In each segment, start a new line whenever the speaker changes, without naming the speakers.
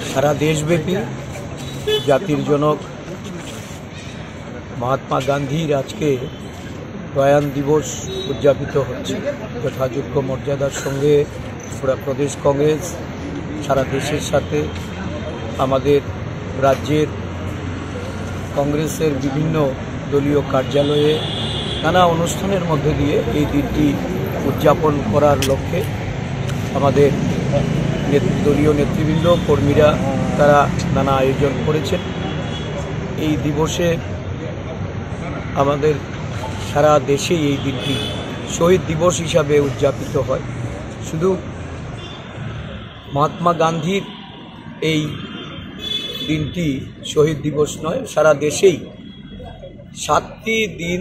সারা দেশব্যাপী জাতির জনক মহাত্মা গান্ধীর আজকে প্রয়াণ দিবস উদযাপিত হচ্ছে। যথাযোগ্য মর্যাদার সঙ্গে ত্রিপুরা প্রদেশ কংগ্রেস সারা দেশের সাথে আমাদের রাজ্যের কংগ্রেসের বিভিন্ন দলীয় কার্যালয়ে নানা অনুষ্ঠানের মধ্যে দিয়ে এই দিনটি উদযাপন করার লক্ষ্যে আমাদের দলীয় নেতৃবৃন্দ কর্মীরা তারা নানা আয়োজন করেছেন। এই দিবসে আমাদের সারা দেশে এই দিনটি শহীদ দিবস হিসাবে উদযাপিত হয়। শুধু মহাত্মা গান্ধীর এই দিনটি শহীদ দিবস নয়, সারা দেশেই 7টি দিন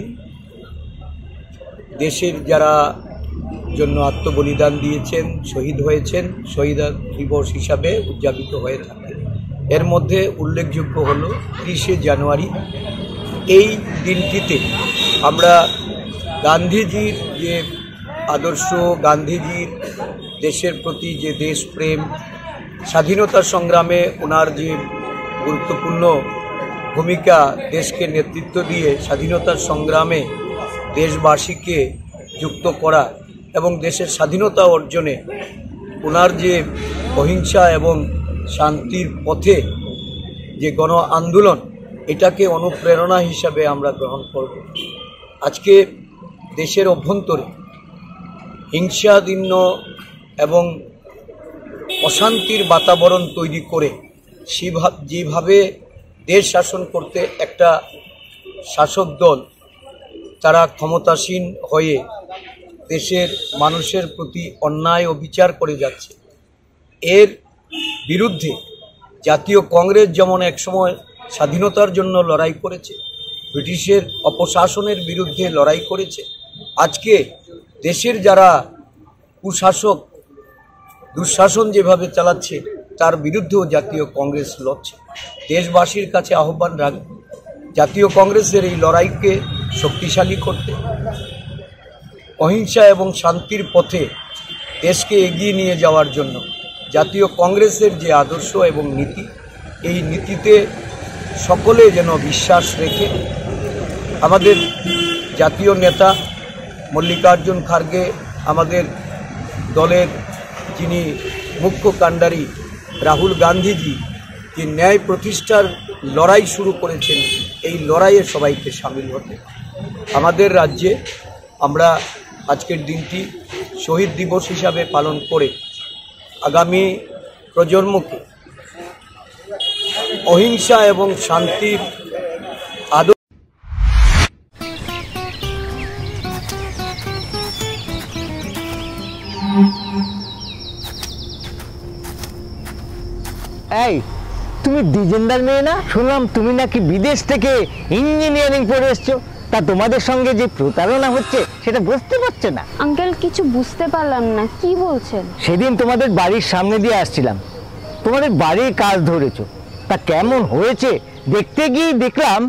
দেশের যারা জন্য আত্মবলিদান দিয়েছেন, শহীদ হয়েছেন, শহীদ দিবস হিসাবে উদযাপিত হয়ে থাকে। এর মধ্যে উল্লেখযোগ্য হল 30শে জানুয়ারি। এই দিনটিতে আমরা গান্ধীজির যে আদর্শ, গান্ধীজির দেশের প্রতি যে দেশপ্রেম, স্বাধীনতা সংগ্রামে ওনার যে গুরুত্বপূর্ণ ভূমিকা, দেশকে নেতৃত্ব দিয়ে স্বাধীনতার সংগ্রামে দেশবাসীকে যুক্ত করা এবং দেশের স্বাধীনতা অর্জনে ওনার যে অহিংসা এবং শান্তির পথে যে গণ আন্দোলন, এটাকে অনুপ্রেরণা হিসাবে আমরা গ্রহণ করব। আজকে দেশের অভ্যন্তরে হিংসাদীর্ণ এবং অশান্তির বাতাবরণ তৈরি করে যেভাবে দেশ শাসন করতে একটা শাসক দল তারা ক্ষমতাসীন হয়ে দেশের মানুষের প্রতি অন্যায় ও বিচার করে যাচ্ছে, এর বিরুদ্ধে জাতীয় কংগ্রেস যেমন একসময় স্বাধীনতার জন্য লড়াই করেছে, ব্রিটিশের অপশাসনের বিরুদ্ধে লড়াই করেছে, আজকে দেশের যারা কুশাসক দুঃশাসন যেভাবে চালাচ্ছে তার বিরুদ্ধেও জাতীয় কংগ্রেস লড়ছে। দেশবাসীর কাছে আহ্বান রাখবে জাতীয় কংগ্রেসের এই লড়াইকে শক্তিশালী করতে, অহিংসা এবং শান্তির পথে দেশকে এগিয়ে নিয়ে যাওয়ার জন্য জাতীয় কংগ্রেসের যে আদর্শ এবং নীতি, এই নীতিতে সকলে যেন বিশ্বাস রেখে আমাদের জাতীয় নেতা মল্লিকার্জুন খার্গে, আমাদের দলের যিনি মুখ্য কাণ্ডারি রাহুল গান্ধীজি যে ন্যায় প্রতিষ্ঠার লড়াই শুরু করেছেন, এই লড়াইয়ে সবাইকে সামিল হতে। আমাদের রাজ্যে আমরা আজকের দিনটি শহীদ দিবস হিসাবে পালন করে আগামী প্রজন্মকে অহিংসা এবং শান্তির আদর্শ
এই তুমি দ্বিজেন্দার মেয়ে না? শুনলাম তুমি নাকি বিদেশ থেকে ইঞ্জিনিয়ারিং পড়ে এসছো। তা তোমাদের সঙ্গে যে প্রতারণা হচ্ছে সেটা বুঝতে পারছে না?
আঙ্কেল কিছু বুঝতে পারলাম না, কি বলছেন?
সেদিন তোমাদের বাড়ির সামনে দিয়ে আসছিলাম, তোমাদের বাড়ির কাজ ধরেছো, তা কেমন হয়েছে দেখতে গিয়ে দেখলাম।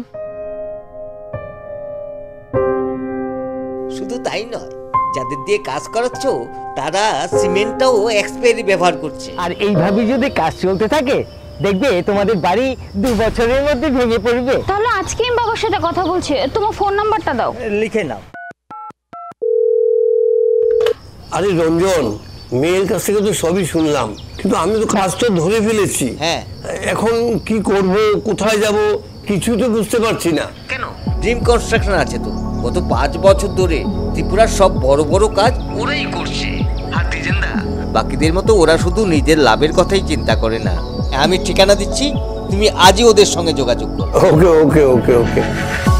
শুধু তাই নয়, যাদের দিয়ে কাজ করাচ্ছ তারা সিমেন্টটাও এক্সপায়ারি ব্যবহার করছে।
আর এইভাবে যদি কাজ চলতে থাকে দেখবে তোমাদের বাড়ি 2 বছরের মধ্যে ভেঙে পড়বে।
তাহলে আজকে আমি বাবার সাথে কথা বলছি, তোমার ফোন নাম্বারটা দাও।
লিখে নাও।
আরে রঞ্জন, মেয়ের কাছ থেকে তো সবই শুনলাম, কিন্তু আমি তো কাজটা ধরে ফেলেছি।
হ্যাঁ,
এখন কি করব, কোথায় যাব, কিছুই তো বুঝতে পারছি না।
কেন? ড্রিম কনস্ট্রাকশন আছে তো, গত 5 বছর ধরে ত্রিপুরার সব বড় বড় কাজ ওরাই করছে। আর দ্বিজেন্দা বাকিদের মতো ওরা শুধু নিজের লাভের কথাই চিন্তা করে না। আমি ঠিকানা দিচ্ছি, তুমি আজই ওদের সঙ্গে যোগাযোগ করো।
ওকে ওকে ওকে ওকে।